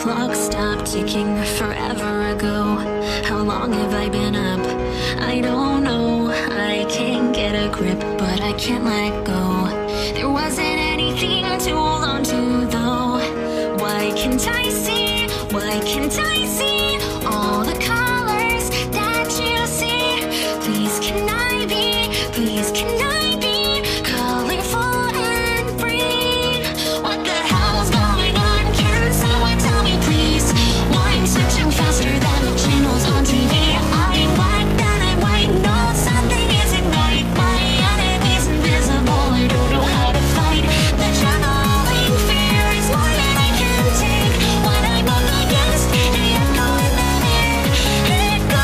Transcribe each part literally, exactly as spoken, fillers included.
clock stopped ticking forever ago. How long have I been up? I don't know. I can't get a grip, but I can't let go. There wasn't anything to hold on to though. Why can't I see? Why can't I see all the colors that you see? Please can I be? Please can I be colorful and free? What the hell's going on? Can someone tell me please? Why I'm switching faster than the channels on T V? I'm black, then I'm white. No, something isn't right. My enemy's invisible. I don't know how to fight. The channeling fear is more than I can take. When I'm up against the echo in the mirror, echo.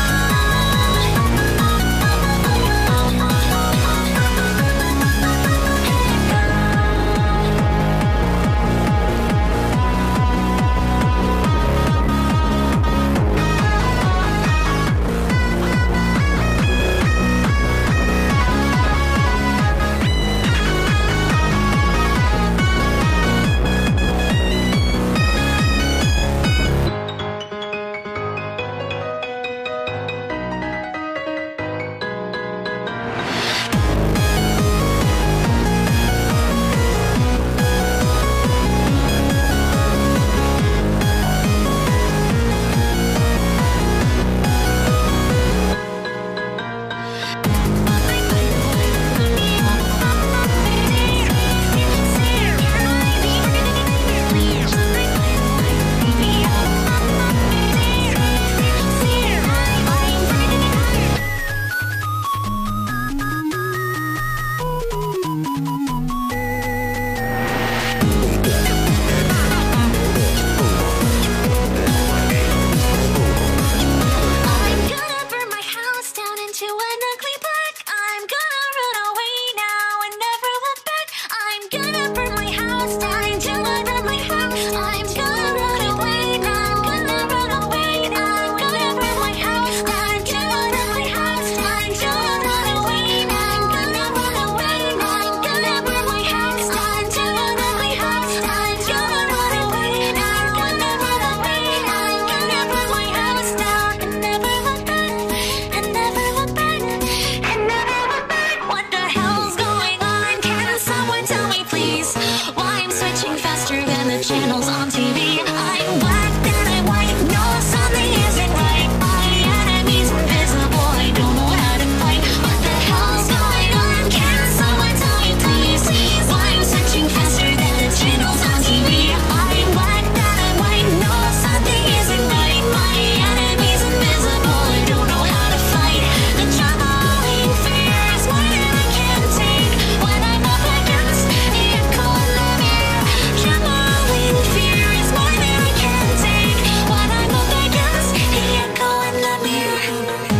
Channels on T V. I'm black, then I'm white. No, something isn't right. My enemy's invisible. I don't know how to fight. What the hell's going on? Can someone tell me please? Why I'm switching faster than the channels on T V? I'm black, then I'm white. No, something isn't right. My enemy's invisible. I don't know how to fight. The channeling fear is more than I can take. When I'm up against the echo in the mirror, channeling fear is more than I can take. When I'm up against the echo in the mirror.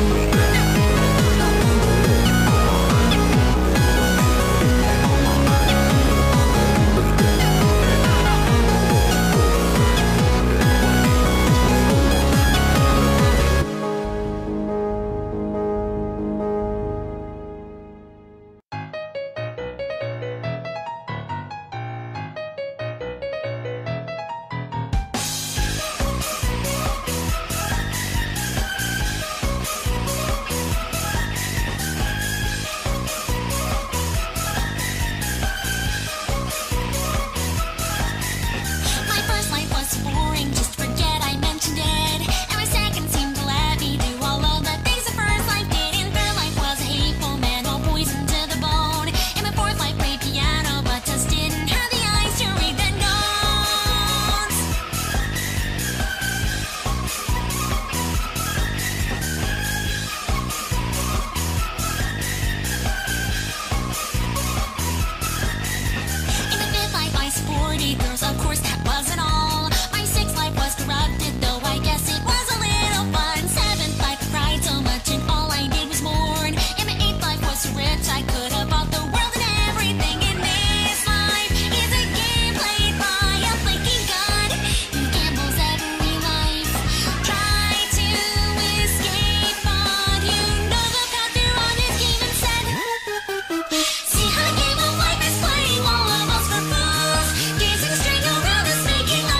My first life was boring, just forget I mentioned it. And my second seemed to let me do all of the things the first life did. And third life was a hateful man, all poison to the bone. And my fourth life played piano, but just didn't have the eyes to read the notes. In the fifth life I sported girls, of course that wasn't all. My sixth life was corrupted, though I guess it was a little fun. Seventh life I cried so much and all I did was mourn. And my eighth life was so rich I could have bought the world and everything. And this life is a game played by a flaky god who gambles every life. Try to escape, but you know the path you're on is game instead. See how the game of life is playing all of us for fools. Gazing straight around us, making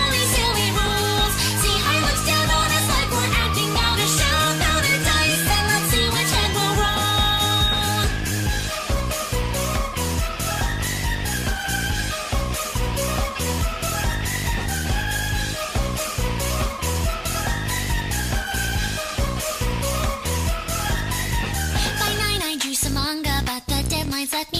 let me